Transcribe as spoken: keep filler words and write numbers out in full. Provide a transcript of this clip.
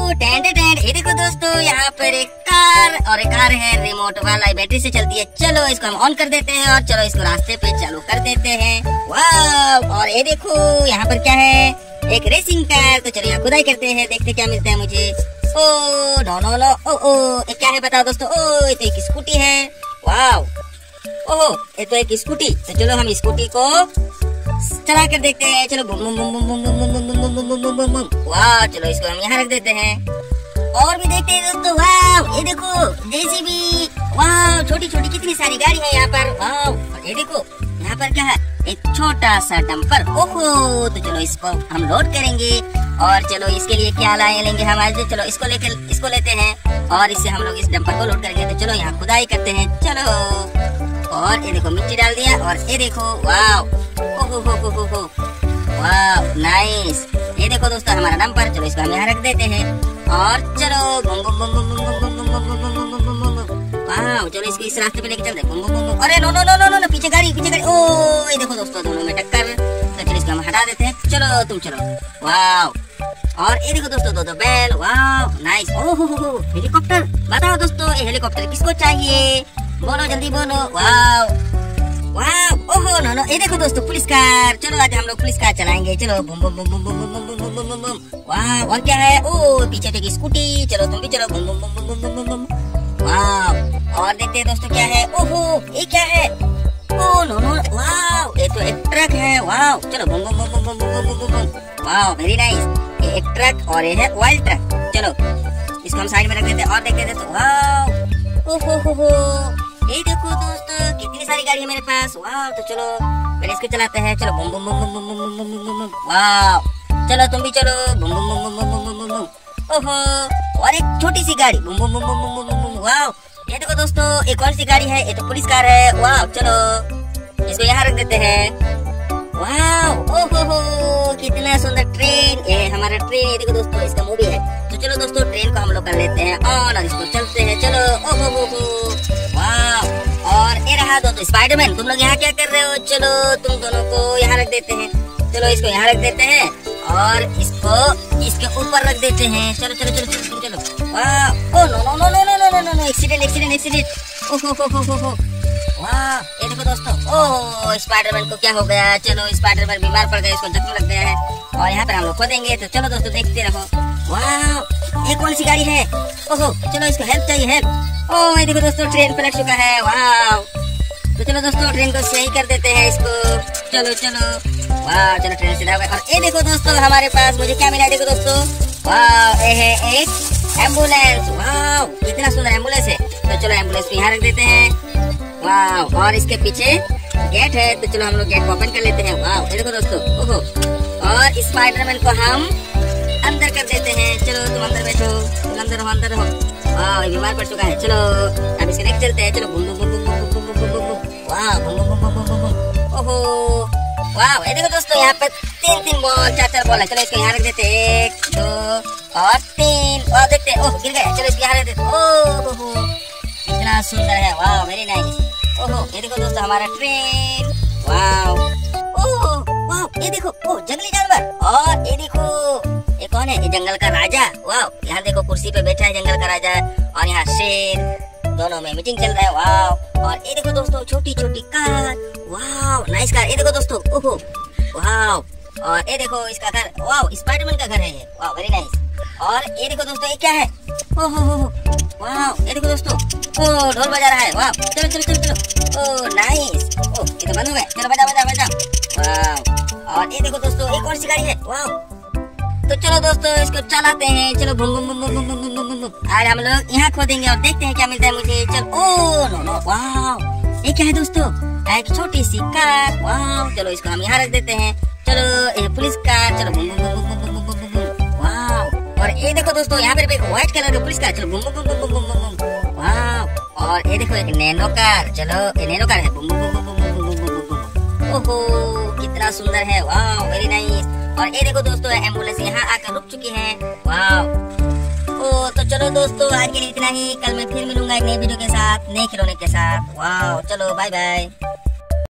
Tent tent ये देखो दोस्तों, यहाँ पर एक कार और एक कार है रिमोट वाला, बैटरी से चलती है। चलो इसको हम ऑन कर देते हैं और चलो इसको रास्ते पे चालू कर देते हैं। वाव, और ये देखो यहाँ पर क्या है, एक रेसिंग कार। तो चलो यहाँ खुदाई करते हैं, देखते क्या मिलता है मुझे। Oh no no no, oh oh ये क्या है बताओ दोस्तों। ओ ये तो एक स्कूटी है। वाव, ओहो ये तो एक स्कूटी। तो चलो हम स्कूटी को चला कर देखते हैं। चलो बुम बुम बुम बुम बुम बुम बुम बुम बुम बुम बुम बुम। वाह, चलो इसको हम यहाँ रख देते हैं और भी देखते हैं दोस्तों। वाह, ये देखो जेसीबी। वाह, छोटी छोटी कितनी सारी गाड़ी है यहाँ पर। वाह, ये देखो यहाँ पर क्या है, एक छोटा सा डंपर। ओहो, तो चलो इसको हम लोड करेंगे और चलो इसके लिए क्या लाए लेंगे हम आज। चलो इसको लेकर इसको लेते हैं और इससे हम लोग इस डंपर को लोड करेंगे। तो चलो यहाँ खुदाई करते हैं। चलो, और ये देखो मिट्टी डाल दिया और ये देखो वाव, ओहो हो हो हो हो, वाव नाइस। ये देखो दोस्तों हमारा नंबर। चलो इसको हम यहाँ रख देते हैं और चलो बम बम बम बम बम बम बम बम बम बम बम बम बम। वाव, चलो इसको इस रास्ते पे लेके चलते हैं। बम बम बम। अरे no no no no no, पीछे गाड़ी पीछे गाड़ी। ओ ये देखो दोस्तों दोनों में टक्कर। तो चलो इसको हम हटा देते हैं। चलो तुम चलो। वाव, और ये देखो दोस्तों दो दो बैल। Wow nice. ओहो हो हो, हेलीकॉप्टर। बताओ दोस्तों ये हेलीकॉप्टर किसको चाहिए, बोलो जल्दी बोलो। वाव वाव, ओहो नो नो, ये देखो दोस्तों पुलिस कार। चलो आज हम लोग पुलिस कार चलाएंगे। चलो बम बम बम बम बम बम बम बम बम बम बम। वाव, और क्या है, ओ पीछे एक स्कूटी। चलो तुम भी चलो बम बम बम बम बम बम बम। वाव, और देखते हैं दोस्तों क्या है। ओहो ये क्या है, ओ नो नो, वाव ये तो एक ट्रक है। वाव, चलो बम बम बम बम बम बम बम बम। वाव वेरी नाइस, ये एक ट्रक और ये है ऑयल ट्रक। चलो इसको हम साइड में रख देते हैं और देखते हैं दोस्तों। वाव, ओहो हो हो, ये देखो दोस्तों कितनी सारी गाड़ी है मेरे पास। वाह, तो चलो पहले इसको चलाते हैं। चलो बम बम बम बम बम बम बम बम बम। वाह, चलो तुम भी चलो बम बम बम बम बम बम बम बम। ओहो, और एक छोटी सी गाड़ी बम बम बम बम बम बम बम। वाह, ये देखो दोस्तों एक कौन सी गाड़ी है, ये तो पुलिस कार है। वाह, चलो इसको यहाँ रख देते हैं। वाह, ओहो हो कितना सुंदर ट्रेन, ये हमारा ट्रेन। ये देखो दोस्तों इसका मूवी है। तो चलो दोस्तों ट्रेन को हम लोग कर लेते हैं ऑन और इसको चलते हैं। चलो ओहो हो हो, वाह, और ये रहा दोस्तों स्पाइडरमैन। तुम लोग यहाँ क्या कर रहे हो। चलो तुम दोनों को यहाँ रख देते हैं। चलो इसको यहाँ रख देते हैं और इसको इसके ऊपर रख देते हैं। चलो चलो चलो चलो तुम चलो। वाह, oh no no no no no no no no, accident accident accident. ओहो हो हो हो हो, वाह ये देखो दोस्तों, ओह स्पाइडरमैन को क्या हो गया। चलो स्पाइडरमैन बीमार पड़ गया, इसको जख्म लग गया है और यहाँ पर हम लोग खोदेंगे। तो चलो दोस्तों देखते रहो। वाह, ये कौन सी गाड़ी है। ओहो, चलो इसको हेल्प चाहिए, हेल्प। ओह ये देखो दोस्तों ट्रेन पलट चुका है। वाह, तो चलो दोस्तों ट्रेन को सही कर देते हैं इसको। चलो चलो, वाह चलो ट्रेन सीधा हो गया। और ये देखो दोस्तों हमारे पास मुझे क्या मिला है, देखो दोस्तों। वाह, ये है एक एम्बुलेंस। वाह कितना सुंदर एम्बुलेंस है। तो चलो एम्बुलेंस को यहाँ रख देते हैं। वाह, और इसके पीछे गेट है। तो चलो हम लोग गेट को ओपन कर लेते हैं। वाह, ये देखो दोस्तों, ओहो, और स्पाइडरमैन को हम अंदर कर देते हैं। चलो तुम अंदर बैठो, तुम अंदर रहो अंदर रहो। वाह, ये बीमार पड़ चुका है। चलो अब इसके लेके चलते हैं। चलो बुम बुम बुम बुम बुम बुम बुम बुम बुम। वाह, बुम बुम बुम बुम बुम बुम। ओहो, वाह ये देखो दोस्तों यहाँ पर तीन तीन बॉल चार चार बॉल है। चलो इसको यहाँ रख देते हैं, एक दो और तीन। वाह देखते हैं, ओह गिर गया। चलो इसको यहाँ रख देते हैं। ओह कितना सुंदर है। वाह वेरी नाइस। ओहो, ये देखो दोस्तों हमारा ट्रेन। वाह, ओह वाह, ये देखो, ओह जंगली जानवर। और ये देखो ये कौन है, ये जंगल का राजा। वाह, यहाँ देखो कुर्सी पे बैठा है जंगल का राजा और यहाँ शेर, दोनों में मीटिंग चल रहा है। वाह, और ये देखो दोस्तों छोटी छोटी कार। वाह नाइस कार। ये देखो दोस्तों, ओहो वाह, और ये देखो इसका घर। वाह, स्पाइडरमैन का घर है ये। वाह वेरी नाइस। और ये देखो दोस्तों ये क्या है, ओहो हो, वाह ये देखो दोस्तों, ओ ढोल बजा रहा है। वाह, चलो चलो चलो चलो, ओ नाइस। ओ ये तो बंद हो गया। चलो बजा बजा बजा। वाह, और ये देखो दोस्तों एक और सी गाड़ी है। वाह, तो चलो दोस्तों इसको चलाते हैं। चलो बम बम बम बम बम बम बम बम। आज हम लोग यहाँ खोदेंगे और देखते हैं क्या मिलता है मुझे। चलो, ओ नो नो, वाह ये क्या है दोस्तों, एक छोटी सी कार। वाह, चलो इसको हम यहाँ रख देते हैं। चलो ये पुलिस कार। चलो बम बम बम बम बम बम बम। वाह, और ये देखो दोस्तों यहाँ पर एक व्हाइट कलर का पुलिस कार। चलो बम बम बम बम बम बम बम। वाह, और ये देखो एक नैनो कार। चलो ये नैनो कार है। बम बम बम बम बम बम बम बम। ओहो कितना सुंदर है। वाह वेरी नाइस। और ये देखो दोस्तों एम्बुलेंस यहाँ आकर रुक चुकी है। वाह, ओ तो चलो दोस्तों आज के लिए इतना ही। कल मैं फिर मिलूंगा एक नई वीडियो के साथ, नए खिलौने के साथ। वाह, चलो बाय बाय।